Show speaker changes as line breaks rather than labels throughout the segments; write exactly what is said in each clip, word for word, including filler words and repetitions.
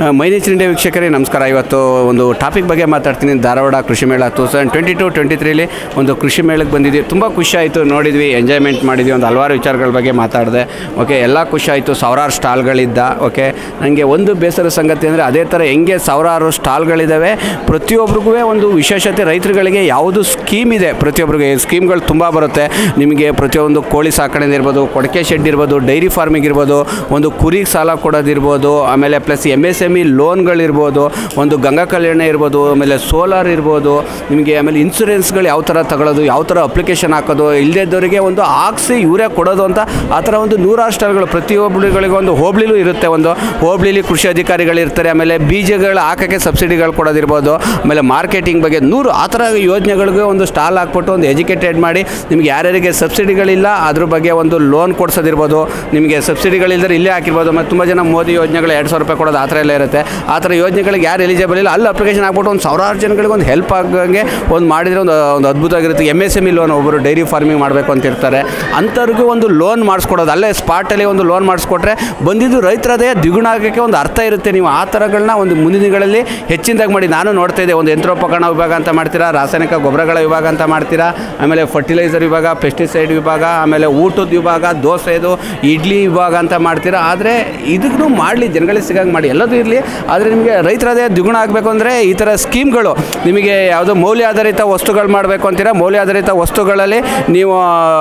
ಮೈನೇಚರ್ India ವೀಕ್ಷಕರೇ ನಮಸ್ಕಾರ. ಇವತ್ತು ಒಂದು ಟಾಪಿಕ್ ಬಗ್ಗೆ ಮಾತಾಡ್ತೀನಿ. ಧಾರವಾಡ ಕೃಷಿ ಮೇಳ two thousand twenty two twenty ತ್ರೀಲಿ ಒಂದು ಕೃಷಿ ಮೇಳಕ್ಕೆ ಬಂದಿದ್ವಿ. ತುಂಬ ಖುಷಿ ಆಯಿತು, ನೋಡಿದ್ವಿ, ಎಂಜಾಯ್ಮೆಂಟ್ ಮಾಡಿದ್ವಿ, ಒಂದು ಹಲವಾರು ವಿಚಾರಗಳ ಬಗ್ಗೆ ಮಾತಾಡಿದೆ. ಓಕೆ, ಎಲ್ಲ ಖುಷಿ ಆಯಿತು. ಸಾವಿರಾರು ಸ್ಟಾಲ್ಗಳಿದ್ದ. ಓಕೆ, ನನಗೆ ಒಂದು ಬೇಸರ ಸಂಗತಿ ಅಂದರೆ ಅದೇ ಥರ ಹೆಂಗೆ ಸಾವಿರಾರು ಸ್ಟಾಲ್ಗಳಿದ್ದಾವೆ, ಪ್ರತಿಯೊಬ್ಬರಿಗೂ ಒಂದು ವಿಶೇಷತೆ. ರೈತರುಗಳಿಗೆ ಯಾವುದು ಸ್ಕೀಮ್ ಇದೆ, ಪ್ರತಿಯೊಬ್ಬರಿಗೆ ಸ್ಕೀಮ್ಗಳು ತುಂಬ ಬರುತ್ತೆ. ನಿಮಗೆ ಪ್ರತಿಯೊಂದು ಕೋಳಿ ಸಾಕಣೆ ಇರ್ಬೋದು, ಕೊಡಕೆ ಶೆಡ್ ಇರ್ಬೋದು, ಡೈರಿ ಫಾರ್ಮಿಂಗ್ ಇರ್ಬೋದು, ಒಂದು ಕುರಿಗೆ ಸಾಲ ಕೊಡೋದಿರ್ಬೋದು, ಆಮೇಲೆ plus M S M E ಲೋನ್ಗಳಿರ್ಬೋದು, ಒಂದು ಗಂಗಾ ಕಲ್ಯಾಣ ಇರ್ಬೋದು, ಆಮೇಲೆ ಸೋಲಾರ್ ಇರ್ಬೋದು ನಿಮಗೆ, ಆಮೇಲೆ ಇನ್ಸೂರೆನ್ಸ್ಗಳು ಯಾವ ಥರ ತಗೊಳ್ಳೋದು, ಯಾವ ಥರ ಅಪ್ಲಿಕೇಶನ್ ಹಾಕೋದು, ಇಲ್ಲದಿದ್ದವರಿಗೆ ಒಂದು ಹಾಕ್ಸಿ ಇವರೇ ಕೊಡೋದು ಅಂತ ಆ ಥರ ಒಂದು ನೂರಾರು ಸ್ಟಾಲ್ಗಳು ಪ್ರತಿಯೊಬ್ಬರುಗಳಿಗೆ ಒಂದು ಹೋಬಳಿಲೂ ಇರುತ್ತೆ. ಒಂದು ಹೋಬಳಿಲಿ ಕೃಷಿ ಅಧಿಕಾರಿಗಳಿರ್ತಾರೆ, ಆಮೇಲೆ ಬೀಜಗಳು ಹಾಕೋಕ್ಕೆ ಸಬ್ಸಿಡಿಗಳು ಕೊಡೋದಿರ್ಬೋದು, ಆಮೇಲೆ ಮಾರ್ಕೆಟಿಂಗ್ ಬಗ್ಗೆ ನೂರು ಆ ಥರ ಯೋಜನೆಗಳಿಗೆ ಒಂದು ಸ್ಟಾಲ್ ಹಾಕ್ಬಿಟ್ಟು ಒಂದು ಎಜುಕೇಟೆಡ್ ಮಾಡಿ ನಿಮಗೆ ಯಾರ್ಯಾರಿಗೆ ಸಬ್ಸಿಡಿಗಳಿಲ್ಲ ಅದ್ರ ಬಗ್ಗೆ ಒಂದು ಲೋನ್ ಕೊಡಿಸೋದಿರ್ಬೋದು, ನಿಮಗೆ ಸಬ್ಸಿಡಿಗಳಿಲ್ಲದ್ರೆ ಇಲ್ಲೇ ಹಾಕಿರ್ಬೋದು. ಮತ್ತು ತುಂಬ ಜನ ಮೋದಿ ಯೋಜನೆಗಳು ಎರಡು ಸಾವಿರ ರೂಪಾಯಿ ಕೊಡೋದು ಆ ಥರ ಎಲ್ಲ ಇರುತ್ತೆ. ಆ ಥರ ಯೋಜನೆಗಳಿಗೆ ಯಾರು ಎಲಿಜಿಬಲ್ ಇಲ್ಲ ಅಲ್ಲಿ ಅಪ್ಲಿಕೇಶನ್ ಹಾಕ್ಬಿಟ್ಟು ಒಂದು ಸಾವಿರಾರು ಜನಗಳಿಗೆ ಒಂದು ಹೆಲ್ಪ್ ಆಗಂಗೆ ಒಂದು ಮಾಡಿದರೆ ಒಂದು ಒಂದು ಅದ್ಭುತವಾಗಿರುತ್ತೆ. M S M E loan, ಒಬ್ಬರು ಡೈರಿ ಫಾರ್ಮಿಂಗ್ ಮಾಡಬೇಕು ಅಂತ ಇರ್ತಾರೆ, ಅಂಥವ್ರಿಗೂ ಒಂದು ಲೋನ್ ಮಾಡಿಸ್ಕೊಡೋದು, ಅಲ್ಲೇ ಸ್ಪಾಟಲ್ಲಿ ಒಂದು ಲೋನ್ ಮಾಡಿಸ್ಕೊಟ್ರೆ ಬಂದಿದ್ದು ರೈತರದೇ ದ್ವಿಗುಣ ಆಗೋಕ್ಕೆ ಒಂದು ಅರ್ಥ ಇರುತ್ತೆ. ನೀವು ಆ ಥರಗಳನ್ನ ಒಂದು ಮುಂದಿನ ದಿನಗಳಲ್ಲಿ ಹೆಚ್ಚಿನದಾಗಿ ಮಾಡಿ. ನಾನು ನೋಡ್ತಾ ಇದ್ದೆ, ಒಂದು ಯಂತ್ರೋಪಕರಣ ವಿಭಾಗ ಅಂತ ಮಾಡ್ತೀರಾ, ರಾಸಾಯನಿಕ ಗೊಬ್ಬರಗಳ ವಿಭಾಗ ಅಂತ ಮಾಡ್ತೀರಾ, ಆಮೇಲೆ ಫರ್ಟಿಲೈಸರ್ ವಿಭಾಗ, ಪೆಸ್ಟಿಸೈಡ್ ವಿಭಾಗ, ಆಮೇಲೆ ಊಟದ ವಿಭಾಗ, ದೋಸೆದು ಇಡ್ಲಿ ವಿಭಾಗ ಅಂತ ಮಾಡ್ತೀರಾ. ಆದರೆ ಇದನ್ನು ಮಾಡಲಿ, ಜನಗಳಿಗೆ ಸಿಗಂಗೆ ಮಾಡಿ, ಎಲ್ಲದೂ ಇರಲಿ. ಆದರೆ ನಿಮಗೆ ರೈತರದೇ ದ್ವಿಗುಣ ಆಗಬೇಕು ಅಂದರೆ ಈ ಥರ ಸ್ಕೀಮ್ಗಳು, ನಿಮಗೆ ಯಾವುದೋ ಮೌಲ್ಯ ಆಧಾರಿತ ವಸ್ತುಗಳು ಮಾಡಬೇಕು ಅಂತೀರಾ, ಮೌಲ್ಯ ಆಧಾರಿತ ವಸ್ತುಗಳಲ್ಲಿ ನೀವು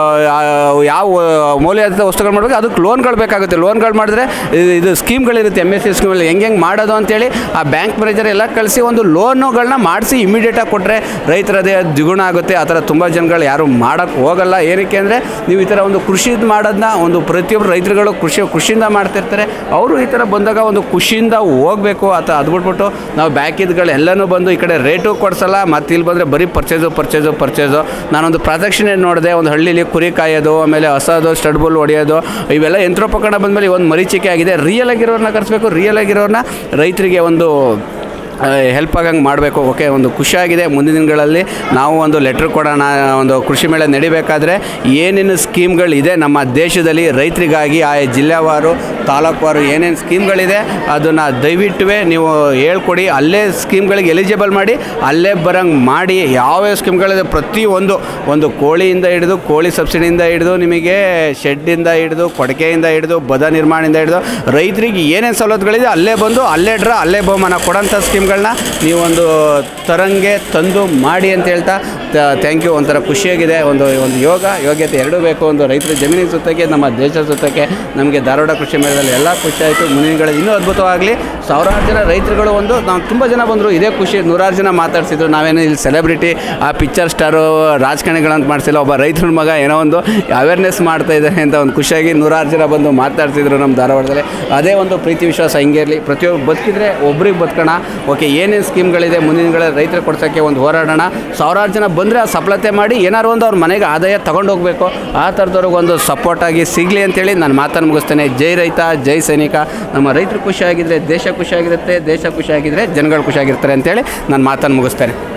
ಯಾವ ಮೌಲ್ಯ ಆಧಾರಿತ ವಸ್ತುಗಳು ಮಾಡಬೇಕು, ಅದಕ್ಕೆ ಲೋನ್ಗಳು ಬೇಕಾಗುತ್ತೆ. ಲೋನ್ಗಳು ಮಾಡಿದ್ರೆ ಇದು ಸ್ಕೀಮ್ಗಳಿರುತ್ತೆ, ಎಮ್ ಎಸ್ ಸಿ ಸ್ಕೀಮಲ್ಲಿ ಹೆಂಗೆ ಹೆಂಗೆ ಮಾಡೋದು ಅಂತೇಳಿ ಆ ಬ್ಯಾಂಕ್ ಮ್ಯಾನೇಜರ್ ಎಲ್ಲ ಕಳಿಸಿ ಒಂದು ಲೋನುಗಳನ್ನ ಮಾಡಿಸಿ ಇಮಿಡಿಯೇಟಾಗಿ ಕೊಟ್ಟರೆ ರೈತರದೇ ದ್ವಿಗುಣ ಆಗುತ್ತೆ. ಆ ಥರ ತುಂಬ ಜನಗಳು ಯಾರು ಮಾಡೋಕ್ಕೆ ಹೋಗಲ್ಲ. ಏನಕ್ಕೆ ಅಂದರೆ ನೀವು ಈ ಥರ ಒಂದು ಕೃಷಿ ಮಾಡೋದನ್ನ ಒಂದು ಪ್ರತಿಯೊಬ್ಬರು ರೈತರುಗಳು ಕೃಷಿ ಖುಷಿಯಿಂದ ಮಾಡ್ತಿರ್ತಾರೆ. ಅವರು ಈ ಥರ ಬಂದಾಗ ಒಂದು ಖುಷಿಯಿಂದ ಹೋಗಬೇಕು. ಅಥವಾ ಅದು ಬಿಟ್ಬಿಟ್ಟು ನಾವು ಬ್ಯಾಕಿದ್ಗಳು ಎಲ್ಲನೂ ಬಂದು ಈ ಕಡೆ ರೇಟು ಕೊಡಿಸಲ್ಲ, ಮತ್ತು ಇಲ್ಲಿ ಬಂದರೆ ಬರೀ ಪರ್ಚೇಸು ಪರ್ಚೇಸು ಪರ್ಚೇಸು. ನಾನೊಂದು ಪ್ರದಕ್ಷಿಣೆ ನೋಡಿದೆ, ಒಂದು ಹಳ್ಳಿಲಿ ಕುರಿ ಕಾಯೋದು, ಆಮೇಲೆ ಹಸೋದು, ಸ್ಟಡ್ಬುಲ್ ಹೊಡೆಯೋದು, ಇವೆಲ್ಲ ಯಂತ್ರೋಪಕರಣ ಬಂದಮೇಲೆ ಒಂದು ಮರೀಚಿಕೆ ಆಗಿದೆ. ರಿಯಲ್ ಆಗಿರೋರನ್ನ ಕರೆಸಬೇಕು, ರಿಯಲ್ ಆಗಿರೋರನ್ನ ರೈತರಿಗೆ ಒಂದು ಹೆಲ್ಪ್ ಆಗಂಗೆ ಮಾಡಬೇಕು. ಓಕೆ, ಒಂದು ಖುಷಿಯಾಗಿದೆ. ಮುಂದಿನ ದಿನಗಳಲ್ಲಿ ನಾವು ಒಂದು ಲೆಟ್ರ್ ಕೊಡೋಣ. ಒಂದು ಕೃಷಿ ಮೇಳ ನಡಿಬೇಕಾದ್ರೆ ಏನೇನು ಸ್ಕೀಮ್ಗಳಿದೆ ನಮ್ಮ ದೇಶದಲ್ಲಿ ರೈತರಿಗಾಗಿ, ಆ ಜಿಲ್ಲೆವಾರು ತಾಲೂಕುವಾರು ಏನೇನು ಸ್ಕೀಮ್ಗಳಿದೆ ಅದನ್ನು ದಯವಿಟ್ಟು ನೀವು ಹೇಳ್ಕೊಡಿ. ಅಲ್ಲೇ ಸ್ಕೀಮ್ಗಳಿಗೆ ಎಲಿಜಿಬಲ್ ಮಾಡಿ ಅಲ್ಲೇ ಬರೋಂಗೆ ಮಾಡಿ. ಯಾವ್ಯಾವ ಸ್ಕೀಮ್ಗಳಿದೆ ಪ್ರತಿಯೊಂದು, ಒಂದು ಕೋಳಿಯಿಂದ ಹಿಡಿದು, ಕೋಳಿ ಸಬ್ಸಿಡಿಯಿಂದ ಹಿಡಿದು, ನಿಮಗೆ ಶೆಡ್ಡಿಂದ ಹಿಡಿದು, ಕೊಡಕೆಯಿಂದ ಹಿಡಿದು, ಬದ ನಿರ್ಮಾಣದಿಂದ ಹಿಡಿದು ರೈತರಿಗೆ ಏನೇನು ಸವಲತ್ತುಗಳಿದೆ ಅಲ್ಲೇ ಬಂದು ಅಲ್ಲೇ ಡ್ರಾ ಅಲ್ಲೇ ಬಹುಮಾನ ಕೊಡೋಂಥ ಸ್ಕೀಮ್ಗಳನ್ನ ನೀವೊಂದು ತರಂಗೆ ತಂದು ಮಾಡಿ ಅಂತ ಹೇಳ್ತಾ ಥ್ಯಾಂಕ್ ಯು. ಒಂಥರ ಖುಷಿಯಾಗಿದೆ. ಒಂದು ಒಂದು ಯೋಗ ಯೋಗ್ಯತೆ ಎರಡೂ ಬೇಕು. ಒಂದು ರೈತರ ಜಮೀನಿನ ಸುತ್ತಕ್ಕೆ, ನಮ್ಮ ದೇಶದ ಸುತ್ತಕ್ಕೆ ನಮಗೆ ಧಾರವಾಡ ಕೃಷಿ ಮೇಳದಲ್ಲಿ ಎಲ್ಲ ಖುಷಿ ಆಯಿತು. ಮುಂದಿನ ದಿನಗಳಲ್ಲಿ ಇನ್ನೂ ಅದ್ಭುತವಾಗಲಿ. ಸಾವಿರಾರು ಜನ ರೈತರುಗಳು ಒಂದು ನಾವು ತುಂಬ ಜನ ಬಂದರು, ಇದೇ ಖುಷಿ. ನೂರಾರು ಜನ ಮಾತಾಡ್ಸಿದ್ರು. ನಾವೇನು ಇಲ್ಲಿ ಸೆಲೆಬ್ರಿಟಿ ಆ ಪಿಕ್ಚರ್ ಸ್ಟಾರು ರಾಜಕಾರಣಿಗಳಂತ ಮಾಡಿಸಿಲ್ಲ, ಒಬ್ಬ ರೈತರ ಮಗ ಏನೋ ಒಂದು ಅವೇರ್ನೆಸ್ ಮಾಡ್ತಾ ಇದ್ದಾರೆ ಅಂತ ಒಂದು ಖುಷಿಯಾಗಿ ನೂರಾರು ಜನ ಬಂದು ಮಾತಾಡ್ತಿದ್ರು ನಮ್ಮ ಧಾರವಾಡದಲ್ಲಿ. ಅದೇ ಒಂದು ಪ್ರೀತಿ ವಿಶ್ವಾಸ ಹಿಂಗೆ ಇರಲಿ. ಪ್ರತಿಯೊಬ್ಬರು ಬದುಕಿದ್ರೆ ಒಬ್ರಿಗೆ ಬದುಕೋಣ. ಓಕೆ, ಏನೇನು ಸ್ಕೀಮ್ಗಳಿದೆ ಮುಂದಿನ ದಿನಗಳಲ್ಲಿ ರೈತರು ಕೊಡ್ಸೋಕ್ಕೆ ಒಂದು ಹೋರಾಡೋಣ. ಸಾವಿರಾರು ಜನ ಬಂದರೆ ಆ ಸಫಲತೆ ಮಾಡಿ ಏನಾರು ಒಂದು ಅವ್ರ ಮನೆಗೆ ಆದಾಯ ತೊಗೊಂಡು ಹೋಗಬೇಕು. ಆ ಥರದವ್ರಿಗೆ ಒಂದು ಸಪೋರ್ಟಾಗಿ ಸಿಗಲಿ ಅಂತೇಳಿ ನಾನು ಮಾತನ್ನು ಮುಗಿಸ್ತೇನೆ. ಜೈ ರೈತ, ಜೈ ಸೈನಿಕ. ನಮ್ಮ ರೈತರು ಖುಷಿಯಾಗಿದ್ದರೆ ದೇಶ ಖುಷಿಯಾಗಿರುತ್ತೆ, ದೇಶ ಖುಷಿಯಾಗಿದ್ದರೆ ಜನಗಳು ಖುಷಿಯಾಗಿರ್ತಾರೆ ಅಂತೇಳಿ ನಾನು ಮಾತನ್ನು ಮುಗಿಸ್ತೇನೆ.